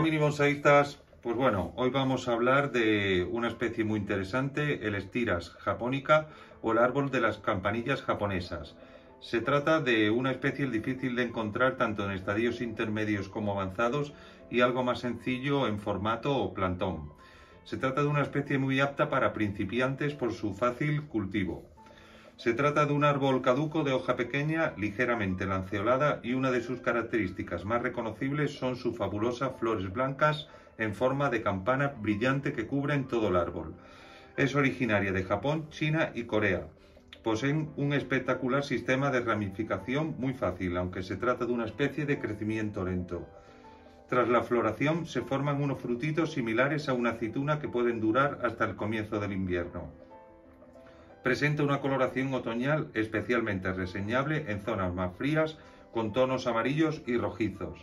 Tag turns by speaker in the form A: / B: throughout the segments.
A: Hola mini bonsaístas, pues bueno, hoy vamos a hablar de una especie muy interesante, el Styrax japonica o el árbol de las campanillas japonesas. Se trata de una especie difícil de encontrar tanto en estadios intermedios como avanzados y algo más sencillo en formato o plantón. Se trata de una especie muy apta para principiantes por su fácil cultivo. Se trata de un árbol caduco de hoja pequeña, ligeramente lanceolada, y una de sus características más reconocibles son sus fabulosas flores blancas en forma de campana brillante que cubren todo el árbol. Es originaria de Japón, China y Corea. Poseen un espectacular sistema de ramificación muy fácil, aunque se trata de una especie de crecimiento lento. Tras la floración se forman unos frutitos similares a una aceituna que pueden durar hasta el comienzo del invierno. Presenta una coloración otoñal especialmente reseñable en zonas más frías, con tonos amarillos y rojizos.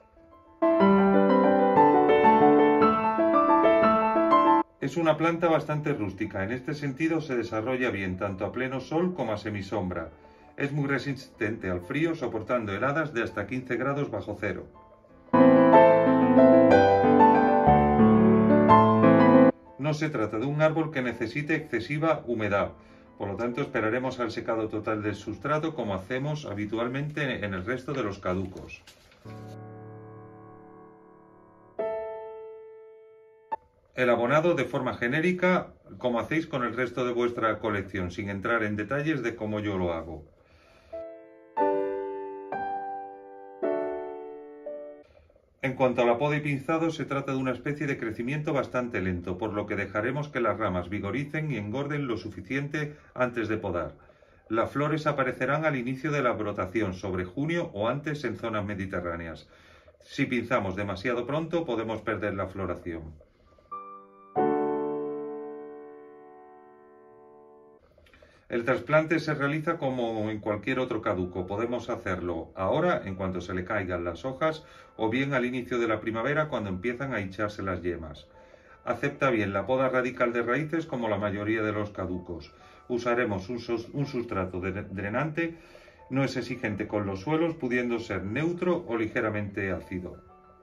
A: Es una planta bastante rústica, en este sentido se desarrolla bien tanto a pleno sol como a semisombra. Es muy resistente al frío, soportando heladas de hasta 15 grados bajo cero. No se trata de un árbol que necesite excesiva humedad. Por lo tanto, esperaremos al secado total del sustrato como hacemos habitualmente en el resto de los caducos. El abonado de forma genérica, como hacéis con el resto de vuestra colección, sin entrar en detalles de cómo yo lo hago. En cuanto a la poda y pinzado, se trata de una especie de crecimiento bastante lento, por lo que dejaremos que las ramas vigoricen y engorden lo suficiente antes de podar. Las flores aparecerán al inicio de la brotación, sobre junio o antes en zonas mediterráneas. Si pinzamos demasiado pronto, podemos perder la floración. El trasplante se realiza como en cualquier otro caduco. Podemos hacerlo ahora, en cuanto se le caigan las hojas, o bien al inicio de la primavera, cuando empiezan a hincharse las yemas. Acepta bien la poda radical de raíces como la mayoría de los caducos. Usaremos un sustrato drenante, no es exigente con los suelos, pudiendo ser neutro o ligeramente ácido.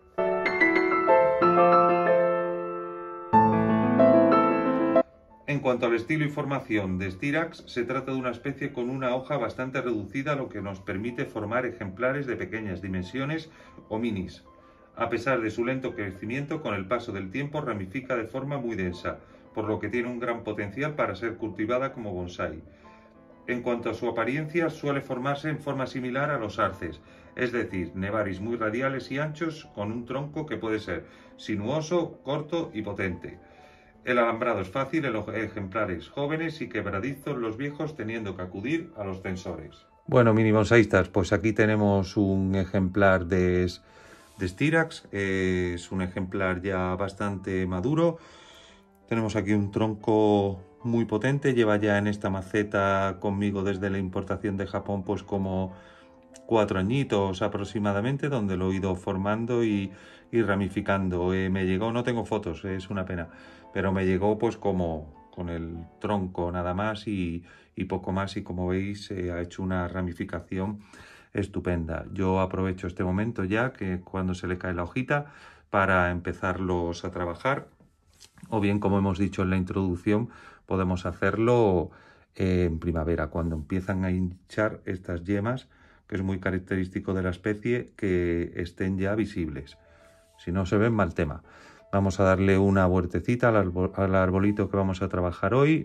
A: En cuanto al estilo y formación de Styrax, se trata de una especie con una hoja bastante reducida, lo que nos permite formar ejemplares de pequeñas dimensiones o minis. A pesar de su lento crecimiento, con el paso del tiempo ramifica de forma muy densa, por lo que tiene un gran potencial para ser cultivada como bonsái. En cuanto a su apariencia, suele formarse en forma similar a los arces, es decir, nevaris muy radiales y anchos, con un tronco que puede ser sinuoso, corto y potente. El alambrado es fácil en los ejemplares jóvenes y quebradizos los viejos, teniendo que acudir a los tensores. Bueno, mini bonsaístas, pues aquí tenemos un ejemplar de Styrax. Es un ejemplar ya bastante maduro. Tenemos aquí un tronco muy potente. Lleva ya en esta maceta conmigo desde la importación de Japón pues como 4 añitos aproximadamente, donde lo he ido formando y ramificando. Me llegó, no tengo fotos, es una pena, pero me llegó pues como con el tronco nada más y poco más, y como veis ha hecho una ramificación estupenda. Yo aprovecho este momento ya, que cuando se le cae la hojita, para empezarlos a trabajar, o bien, como hemos dicho en la introducción, podemos hacerlo en primavera, cuando empiezan a hinchar estas yemas, que es muy característico de la especie, que estén ya visibles. Si no se ven, mal tema. Vamos a darle una vueltecita al arbolito que vamos a trabajar hoy.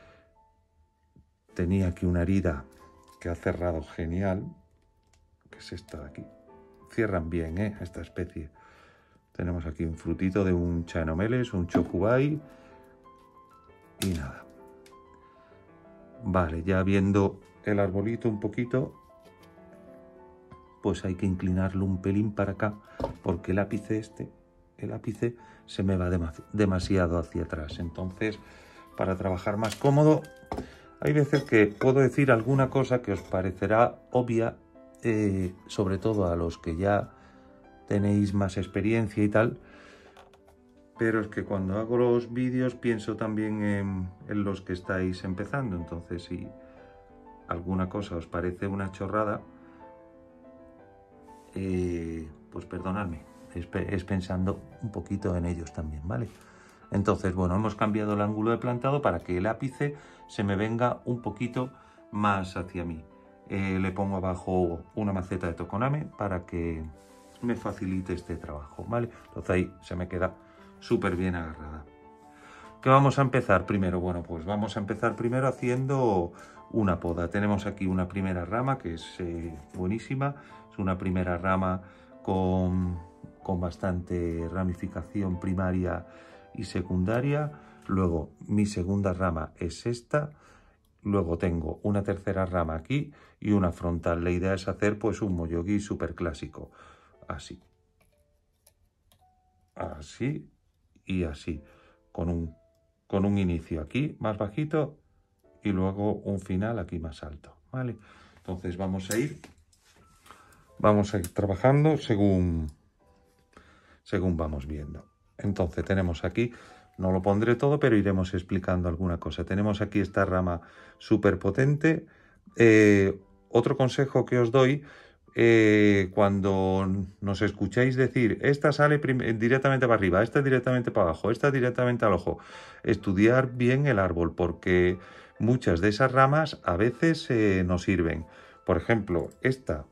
A: Tenía aquí una herida que ha cerrado genial, que es esta de aquí. Cierran bien, esta especie. Tenemos aquí un frutito de un Chaenomeles, un Chokubai. Y nada. Vale, ya viendo el arbolito un poquito, pues hay que inclinarlo un pelín para acá, porque el ápice se me va demasiado hacia atrás. Entonces, para trabajar más cómodo, hay veces que puedo decir alguna cosa que os parecerá obvia, sobre todo a los que ya tenéis más experiencia y tal, pero es que cuando hago los vídeos pienso también en los que estáis empezando. Entonces, si alguna cosa os parece una chorrada, pues perdonadme. es pensando un poquito en ellos también, ¿vale? Entonces, bueno, hemos cambiado el ángulo de plantado para que el ápice se me venga un poquito más hacia mí. Le pongo abajo una maceta de tokoname para que me facilite este trabajo, ¿vale? Entonces ahí se me queda súper bien agarrada. ¿Qué vamos a empezar primero? Bueno, pues vamos a empezar primero haciendo una poda. Tenemos aquí una primera rama que es buenísima. Es una primera rama con bastante ramificación primaria y secundaria. Luego mi segunda rama es esta. Luego tengo una tercera rama aquí y una frontal. La idea es hacer pues un moyogi súper clásico. Así. Así y así. Con un inicio aquí más bajito y luego un final aquí más alto, ¿vale? Entonces vamos a ir trabajando según vamos viendo. Entonces tenemos aquí, no lo pondré todo, pero iremos explicando alguna cosa. Tenemos aquí esta rama súper potente. Otro consejo que os doy, cuando nos escucháis decir, esta sale directamente para arriba, esta directamente para abajo, esta directamente al ojo, estudiar bien el árbol, porque muchas de esas ramas a veces nos sirven. Por ejemplo, esta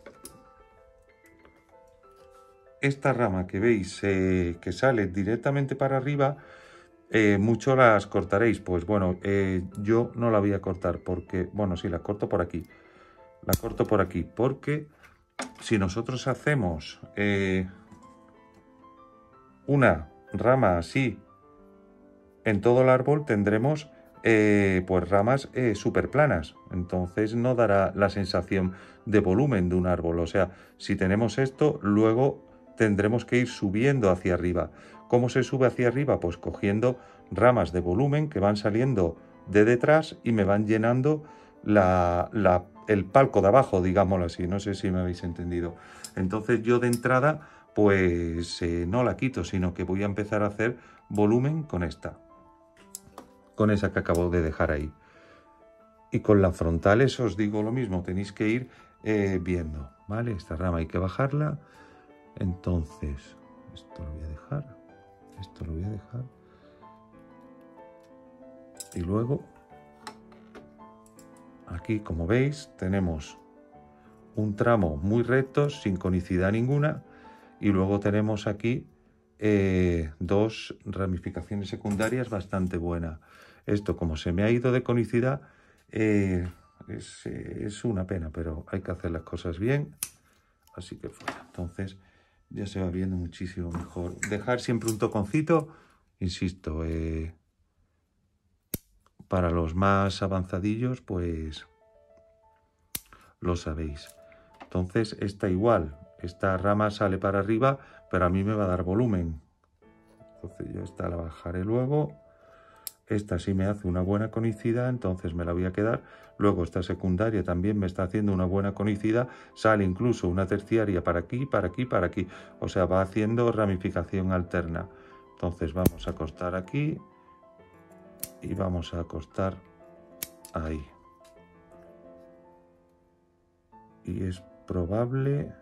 A: rama que veis que sale directamente para arriba, mucho las cortaréis. Pues bueno, yo no la voy a cortar porque, bueno, sí, la corto por aquí. La corto por aquí porque si nosotros hacemos una rama así en todo el árbol, tendremos pues ramas súper planas. Entonces no dará la sensación de volumen de un árbol. O sea, si tenemos esto, luego tendremos que ir subiendo hacia arriba. ¿Cómo se sube hacia arriba? Pues cogiendo ramas de volumen que van saliendo de detrás y me van llenando el palco de abajo, digámoslo así. No sé si me habéis entendido. Entonces yo de entrada pues no la quito, sino que voy a empezar a hacer volumen con esta. Con esa que acabo de dejar ahí. Y con las frontales os digo lo mismo, tenéis que ir viendo, ¿vale? Esta rama hay que bajarla. Entonces, esto lo voy a dejar, esto lo voy a dejar. Y luego, aquí como veis, tenemos un tramo muy recto, sin conicidad ninguna. Y luego tenemos aquí dos ramificaciones secundarias bastante buenas. Esto, como se me ha ido de conicidad, es una pena, pero hay que hacer las cosas bien. Así que fuera. Entonces ya se va viendo muchísimo mejor. Dejar siempre un toconcito, insisto, para los más avanzadillos, pues lo sabéis. Entonces esta igual, esta rama sale para arriba, pero a mí me va a dar volumen. Entonces yo esta la bajaré luego. Esta sí me hace una buena conicidad, entonces me la voy a quedar. Luego esta secundaria también me está haciendo una buena conicidad. Sale incluso una terciaria para aquí, para aquí, para aquí. O sea, va haciendo ramificación alterna. Entonces vamos a cortar aquí y vamos a cortar ahí. Y es probable...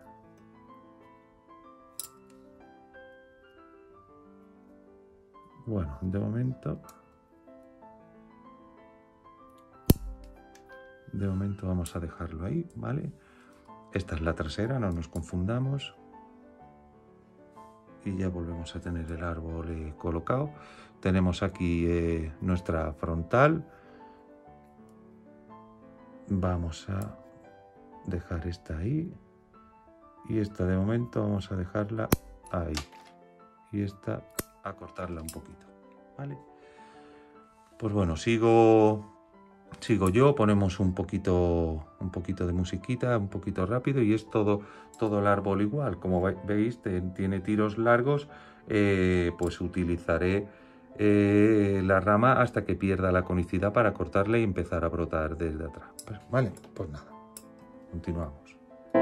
A: Bueno, de momento vamos a dejarlo ahí, ¿vale? Esta es la trasera, no nos confundamos. Y ya volvemos a tener el árbol colocado. Tenemos aquí nuestra frontal. Vamos a dejar esta ahí. Y esta de momento vamos a dejarla ahí. Y esta a cortarla un poquito, ¿vale? Pues bueno, sigo yo, ponemos un poquito de musiquita, un poquito rápido, y es todo el árbol igual. Como veis, tiene tiros largos, pues utilizaré la rama hasta que pierda la conicidad para cortarla y empezar a brotar desde atrás. Vale, pues nada, continuamos.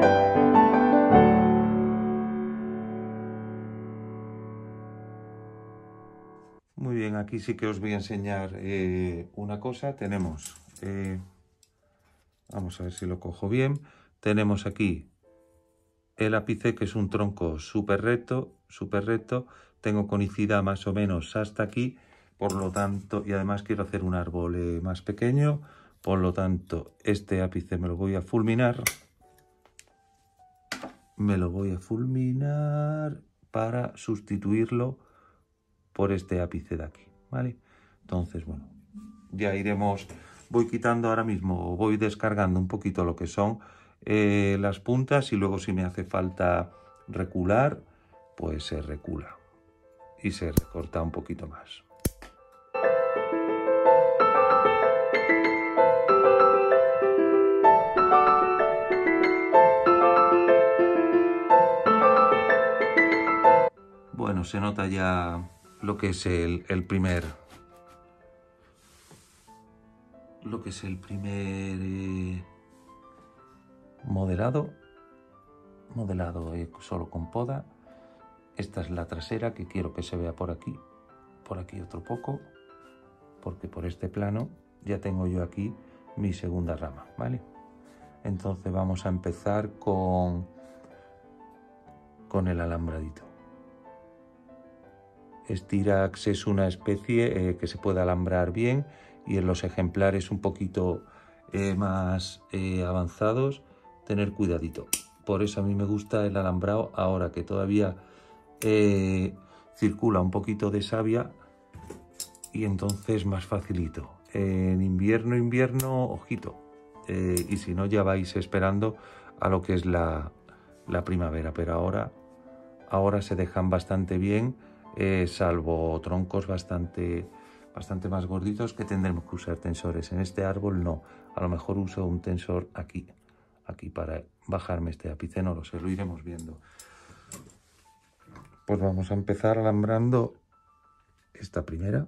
A: Muy bien, aquí sí que os voy a enseñar una cosa. Tenemos, vamos a ver si lo cojo bien. Tenemos aquí el ápice, que es un tronco súper recto, tengo conicidad más o menos hasta aquí, por lo tanto, y además quiero hacer un árbol más pequeño, por lo tanto, este ápice me lo voy a fulminar. Para sustituirlo por este ápice de aquí, ¿vale? Entonces, bueno, ya iremos, voy quitando ahora mismo, voy descargando un poquito lo que son las puntas, y luego si me hace falta recular, pues se recula y se recorta un poquito más. Bueno, se nota ya lo que es el primer modelado solo con poda. Esta es la trasera, que quiero que se vea por aquí otro poco, porque por este plano ya tengo yo aquí mi segunda rama, ¿vale? Entonces vamos a empezar con el alambradito. Styrax es una especie que se puede alambrar bien, y en los ejemplares un poquito más avanzados, tener cuidadito. Por eso a mí me gusta el alambrado ahora que todavía circula un poquito de savia, y entonces más facilito. En invierno, ojito. Y si no, ya vais esperando a lo que es la primavera, pero ahora se dejan bastante bien, salvo troncos bastante más gorditos, que tendremos que usar tensores. En este árbol no, a lo mejor uso un tensor aquí para bajarme este ápice, no lo sé, lo iremos viendo. Pues vamos a empezar alambrando esta primera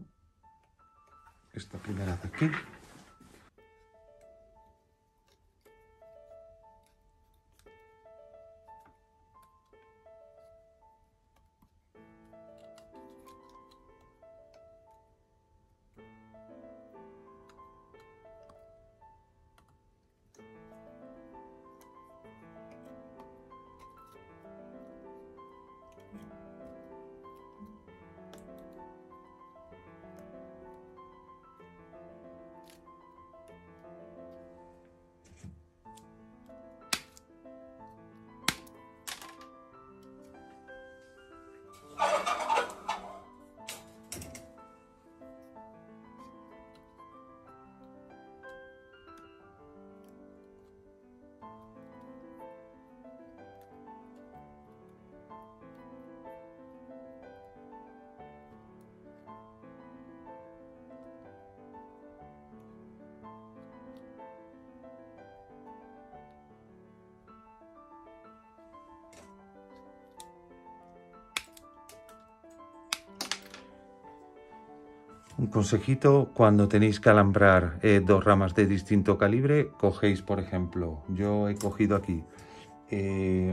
A: de aquí. Un consejito: cuando tenéis que alambrar dos ramas de distinto calibre, cogéis, por ejemplo, yo he cogido aquí, he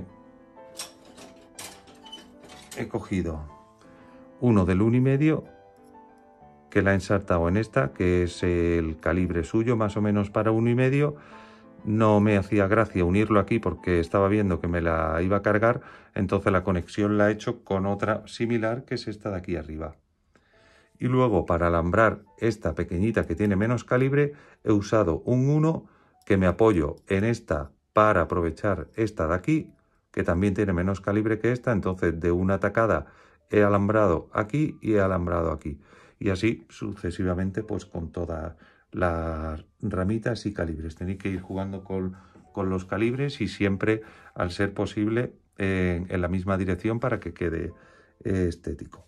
A: cogido uno del 1,5, que la he ensartado en esta, que es el calibre suyo, más o menos para 1,5. No me hacía gracia unirlo aquí porque estaba viendo que me la iba a cargar, entonces la conexión la he hecho con otra similar, que es esta de aquí arriba. Y luego, para alambrar esta pequeñita que tiene menos calibre, he usado un 1, que me apoyo en esta para aprovechar esta de aquí, que también tiene menos calibre que esta. Entonces, de una tacada he alambrado aquí y he alambrado aquí. Y así sucesivamente, pues con todas las ramitas y calibres. Tenéis que ir jugando con los calibres, y siempre, al ser posible, en la misma dirección, para que quede estético.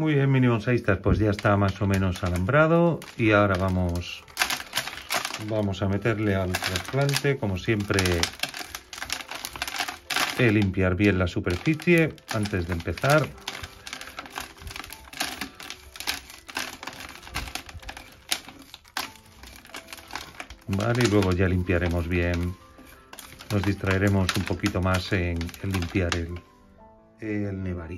A: Muy bien, mini bonsaístas, pues ya está más o menos alambrado y ahora vamos a meterle al trasplante. Como siempre, limpiar bien la superficie antes de empezar. Vale, y luego ya limpiaremos bien. Nos distraeremos un poquito más en limpiar el Nebari.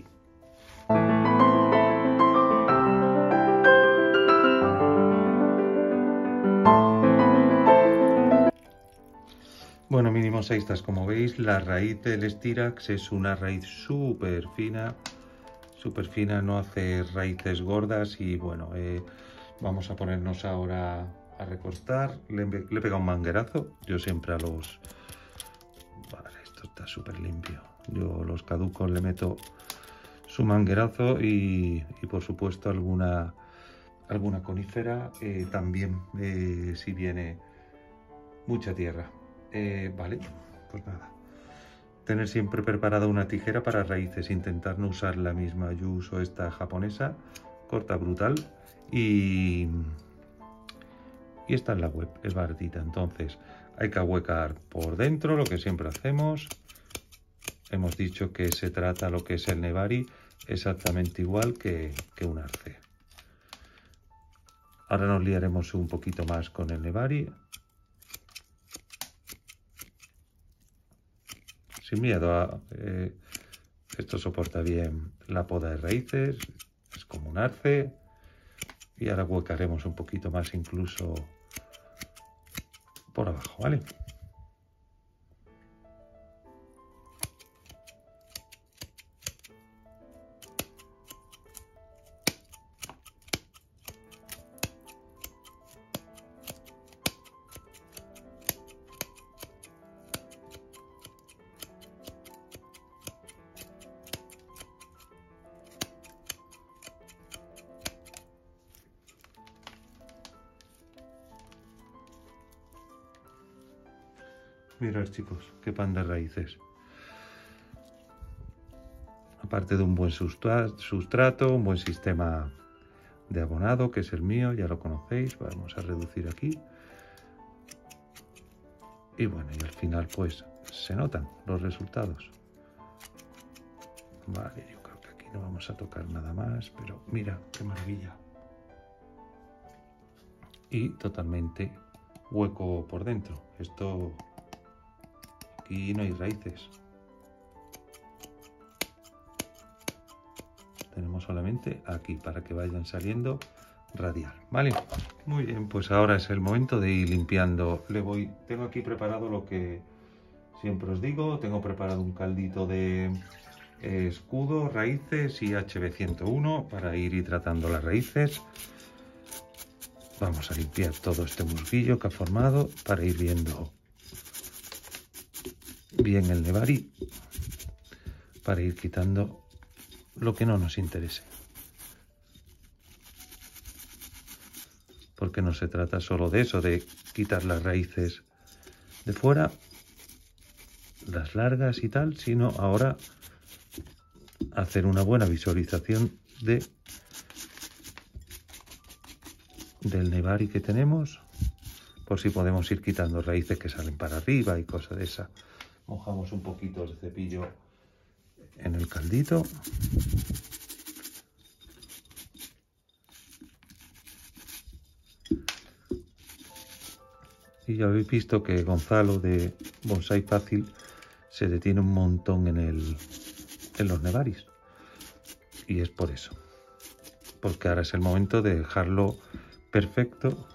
A: Bueno, mini bonsaístas, como veis, la raíz del Styrax es una raíz súper fina, no hace raíces gordas y bueno, vamos a ponernos ahora a recortar. Le he pegado un manguerazo, yo siempre a los... Vale, esto está súper limpio. Yo los caducos le meto su manguerazo y por supuesto alguna conífera también, si viene mucha tierra. Vale, pues nada. Tener siempre preparada una tijera para raíces, intentar no usar la misma. Yo uso esta japonesa, corta brutal y está en la web, es baratita. Entonces hay que ahuecar por dentro, lo que siempre hacemos. Hemos dicho que se trata lo que es el Nebari exactamente igual que un arce. Ahora nos liaremos un poquito más con el Nebari. Sin miedo, esto soporta bien la poda de raíces, es como un arce. Y ahora huecaremos un poquito más incluso por abajo, ¿vale? Mirad, chicos, qué pan de raíces. Aparte de un buen sustrato, un buen sistema de abonado, que es el mío, ya lo conocéis. Vamos a reducir aquí. Y bueno, y al final pues se notan los resultados. Vale, yo creo que aquí no vamos a tocar nada más, pero mira, qué maravilla. Y totalmente hueco por dentro. Esto... Aquí no hay raíces. Tenemos solamente aquí para que vayan saliendo radial, ¿vale? Muy bien, pues ahora es el momento de ir limpiando. Tengo aquí preparado lo que siempre os digo. Tengo preparado un caldito de escudo, raíces y HB101 para ir hidratando las raíces. Vamos a limpiar todo este musguillo que ha formado para ir viendo bien el Nebari, para ir quitando lo que no nos interese, porque no se trata solo de eso, de quitar las raíces de fuera, las largas y tal, sino ahora hacer una buena visualización del Nebari que tenemos, por si podemos ir quitando raíces que salen para arriba y cosas de esa. Mojamos un poquito el cepillo en el caldito. Y ya habéis visto que Gonzalo de Bonsai Fácil se detiene un montón en los Nebaris. Y es por eso. Porque ahora es el momento de dejarlo perfecto.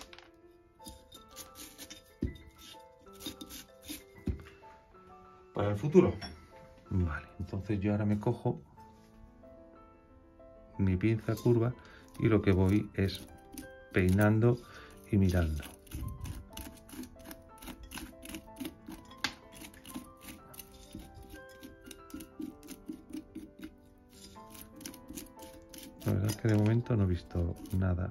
A: Para el futuro. Vale, entonces yo ahora me cojo mi pinza curva y lo que voy es peinando y mirando. La verdad es que de momento no he visto nada.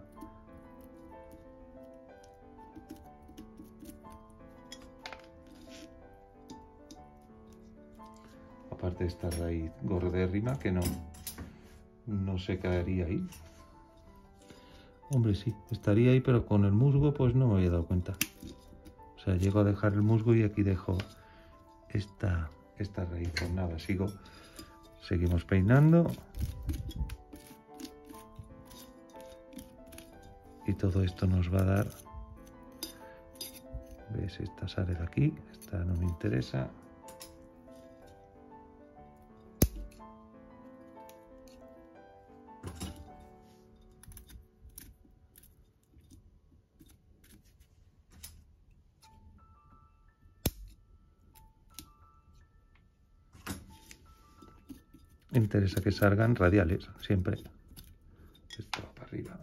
A: Aparte de esta raíz gordérrima que no no se quedaría ahí. Hombre, sí, estaría ahí, pero con el musgo pues no me había dado cuenta. O sea, llego a dejar el musgo y aquí dejo esta raíz. Pues nada, seguimos peinando. Y todo esto nos va a dar... ¿Ves? Esta sale de aquí, esta no me interesa. Me interesa que salgan radiales, siempre. Esto va para arriba.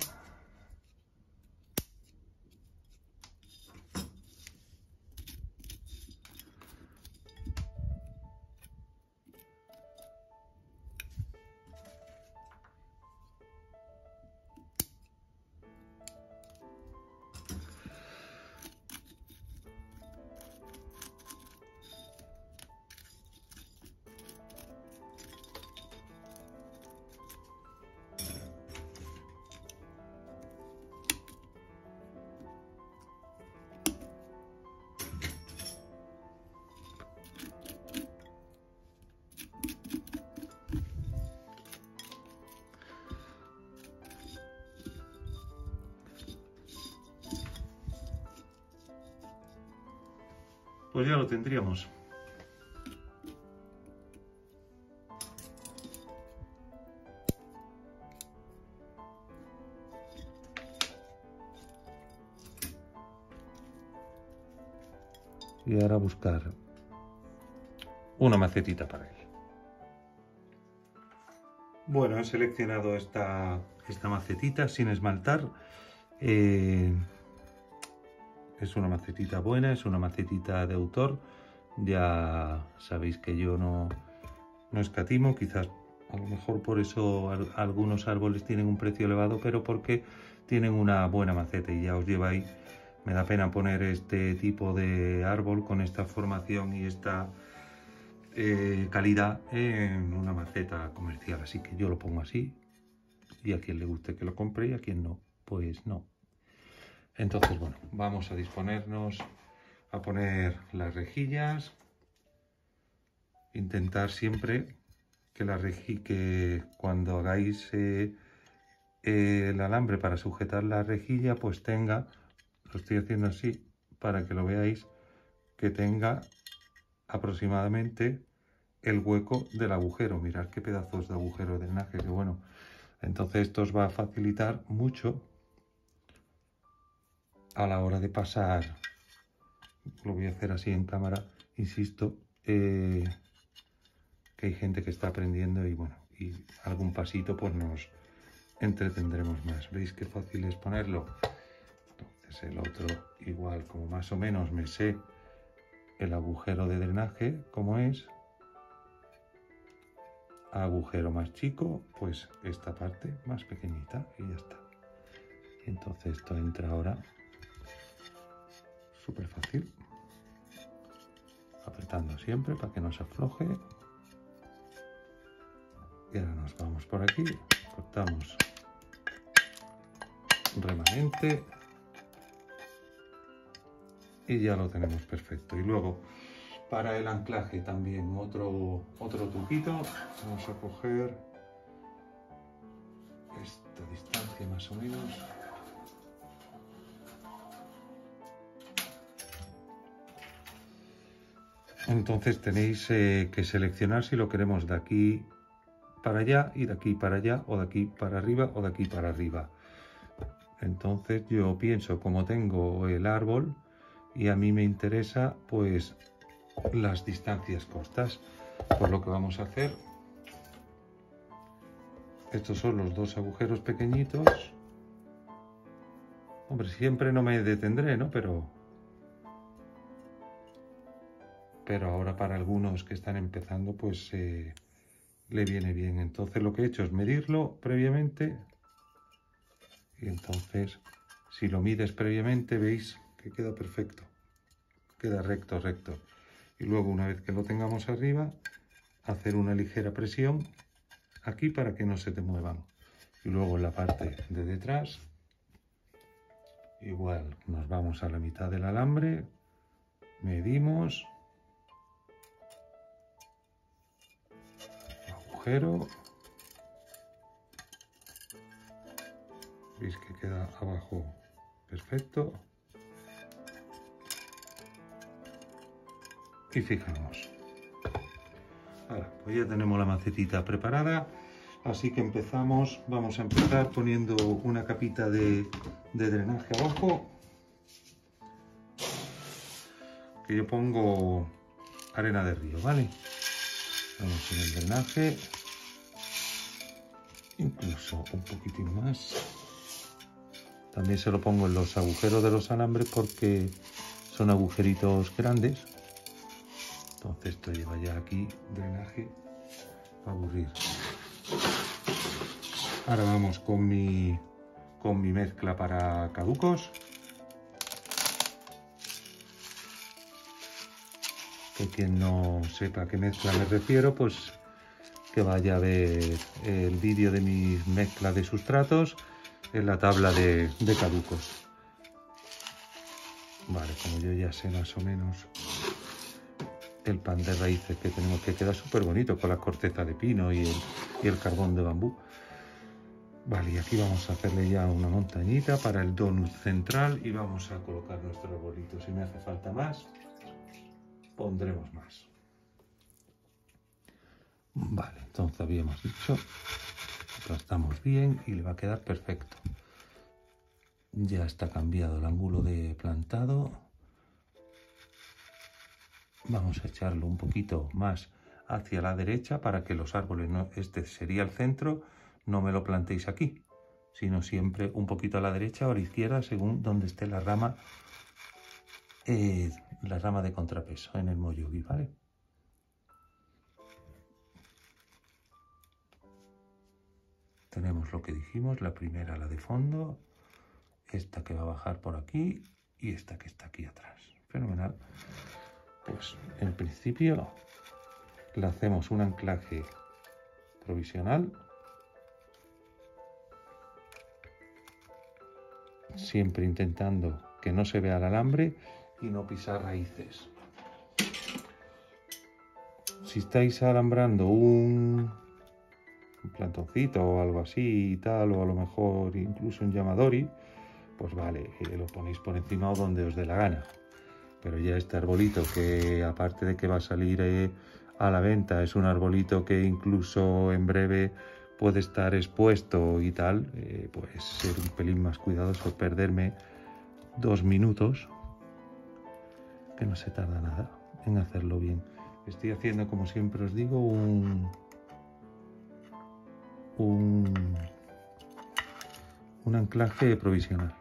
A: Pues ya lo tendríamos. Y ahora buscar una macetita para él. Bueno, he seleccionado esta macetita sin esmaltar. Es una macetita buena, es una macetita de autor. Ya sabéis que yo no escatimo, quizás a lo mejor por eso algunos árboles tienen un precio elevado, pero porque tienen una buena maceta y ya os lleváis. Me da pena poner este tipo de árbol con esta formación y esta calidad en una maceta comercial, así que yo lo pongo así y a quien le guste que lo compre y a quien no, pues no. Entonces, bueno, vamos a disponernos a poner las rejillas. Intentar siempre que cuando hagáis el alambre para sujetar la rejilla, pues tenga, lo estoy haciendo así para que lo veáis, que tenga aproximadamente el hueco del agujero. Mirad qué pedazos de agujero de drenaje, que bueno. Entonces esto os va a facilitar mucho a la hora de pasar. Lo voy a hacer así en cámara, insisto, que hay gente que está aprendiendo y bueno, y algún pasito pues nos entretendremos más. ¿Veis qué fácil es ponerlo? Entonces el otro igual, como más o menos me sé el agujero de drenaje como es, agujero más chico, pues esta parte más pequeñita y ya está. Entonces esto entra ahora súper fácil, apretando siempre para que no se afloje. Y ahora nos vamos por aquí, cortamos remanente y ya lo tenemos perfecto. Y luego para el anclaje también otro truquito. Vamos a coger esta distancia más o menos. Entonces tenéis que seleccionar si lo queremos de aquí para allá y de aquí para allá, o de aquí para arriba o de aquí para arriba. Entonces yo pienso, como tengo el árbol y a mí me interesa pues las distancias cortas, pues lo que vamos a hacer, estos son los dos agujeros pequeñitos. Hombre, siempre no me detendré, ¿no? Pero ahora para algunos que están empezando pues le viene bien. Entonces lo que he hecho es medirlo previamente y entonces si lo mides previamente veis que queda perfecto, queda recto. Y luego una vez que lo tengamos arriba, hacer una ligera presión aquí para que no se te muevan. Y luego en la parte de detrás, igual nos vamos a la mitad del alambre, medimos, agujero, veis que queda abajo perfecto, y fijamos. Ahora, pues ya tenemos la macetita preparada, así que vamos a empezar poniendo una capita de drenaje abajo, que yo pongo arena de río, ¿vale? Vamos en el drenaje, incluso un poquitín más. También se lo pongo en los agujeros de los alambres porque son agujeritos grandes. Entonces esto lleva ya aquí drenaje para aburrir. Ahora vamos con mi mezcla para caducos. Que quien no sepa a qué mezcla me refiero, pues que vaya a ver el vídeo de mi mezcla de sustratos en la tabla de caducos. Vale, como yo ya sé más o menos el pan de raíces que tenemos, que queda súper bonito con la corteza de pino y el carbón de bambú. Vale, y aquí vamos a hacerle ya una montañita para el donut central y vamos a colocar nuestro arbolito. Si me hace falta más, pondremos más. Vale, entonces habíamos dicho, aplastamos bien y le va a quedar perfecto. Ya está cambiado el ángulo de plantado. Vamos a echarlo un poquito más hacia la derecha para que los árboles, este sería el centro, no me lo plantéis aquí, sino siempre un poquito a la derecha o a la izquierda según donde esté la rama de contrapeso en el moyugi, ¿vale? Tenemos lo que dijimos, la primera, la de fondo, esta que va a bajar por aquí y esta que está aquí atrás. Fenomenal. Pues en principio le hacemos un anclaje provisional, siempre intentando que no se vea el alambre y no pisar raíces. Si estáis alambrando un plantoncito o algo así y tal, o a lo mejor incluso un yamadori, pues vale, lo ponéis por encima o donde os dé la gana. Pero ya este arbolito, que aparte de que va a salir a la venta, es un arbolito que incluso en breve puede estar expuesto y tal, pues ser un pelín más cuidadoso, perderme 2 minutos, que no se tarda nada en hacerlo bien. Estoy haciendo, como siempre os digo, un anclaje provisional.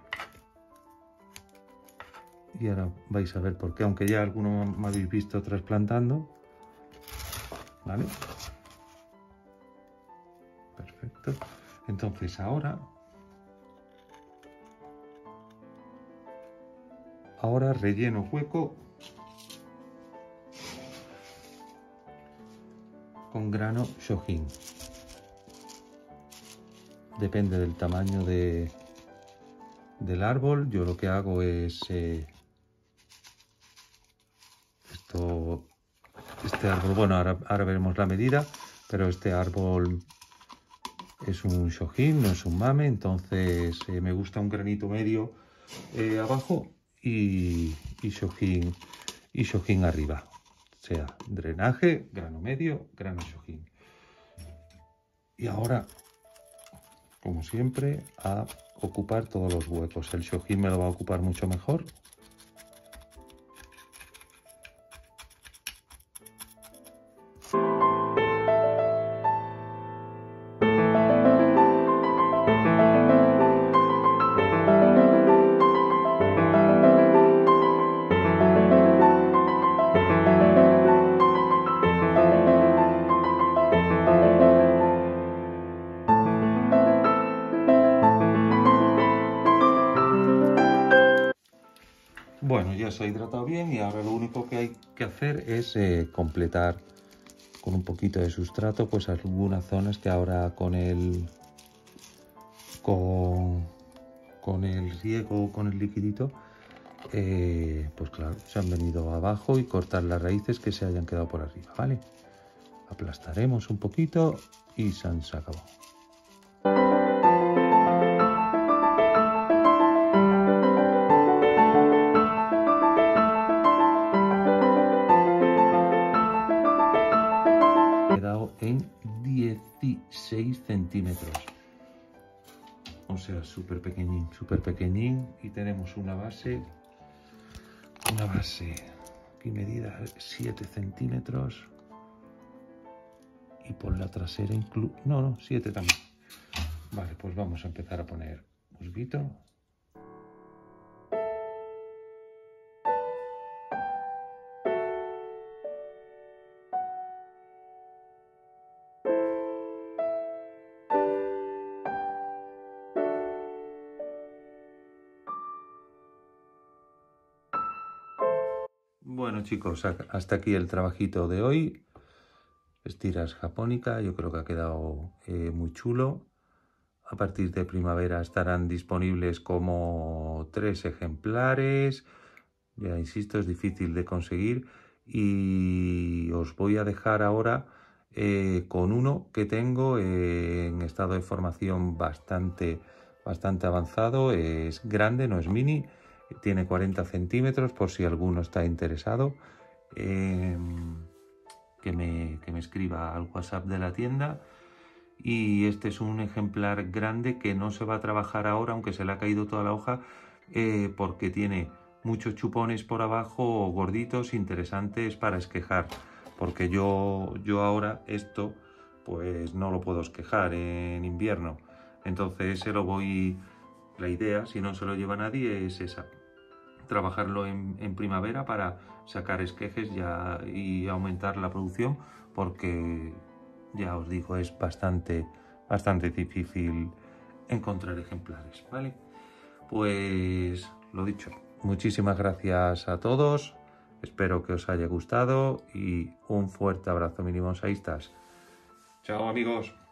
A: Y ahora vais a ver por qué, aunque ya algunos me habéis visto trasplantando, ¿vale? Perfecto. Entonces ahora relleno hueco con grano Shohin. Depende del tamaño del árbol. Yo lo que hago es este árbol, bueno, ahora veremos la medida, pero este árbol es un Shohin, no es un mame, entonces me gusta un granito medio abajo y Shohin arriba. O sea, drenaje, grano medio, grano Shohin. Y ahora, como siempre, a ocupar todos los huecos. El Shohin me lo va a ocupar mucho mejor. Bueno, ya se ha hidratado bien y ahora lo único que hay que hacer es completar con un poquito de sustrato, pues algunas zonas que ahora con el riego, con el liquidito, pues claro, se han venido abajo, y cortar las raíces que se hayan quedado por arriba, ¿vale? Aplastaremos un poquito y se acabó. Quedado en 16 centímetros. O sea, súper pequeñín, y tenemos una base aquí medida 7 centímetros, y por la trasera no, 7 también. Vale, pues vamos a empezar a poner musguito. Bueno, chicos, hasta aquí el trabajito de hoy. Estiras japónica, yo creo que ha quedado muy chulo. A partir de primavera estarán disponibles como 3 ejemplares. Ya insisto, es difícil de conseguir, y os voy a dejar ahora con uno que tengo en estado de formación bastante avanzado. Es grande, no es mini, tiene 40 centímetros, por si alguno está interesado, que me escriba al WhatsApp de la tienda. Y este es un ejemplar grande que no se va a trabajar ahora, aunque se le ha caído toda la hoja, porque tiene muchos chupones por abajo, gorditos, interesantes para esquejar, porque yo ahora esto pues no lo puedo esquejar en invierno. Entonces la idea, si no se lo lleva nadie, es esa: trabajarlo en primavera para sacar esquejes y aumentar la producción, porque ya os digo, es bastante difícil encontrar ejemplares, ¿vale? Pues lo dicho, muchísimas gracias a todos, espero que os haya gustado, y un fuerte abrazo, mini bonsaístas. Chao, amigos.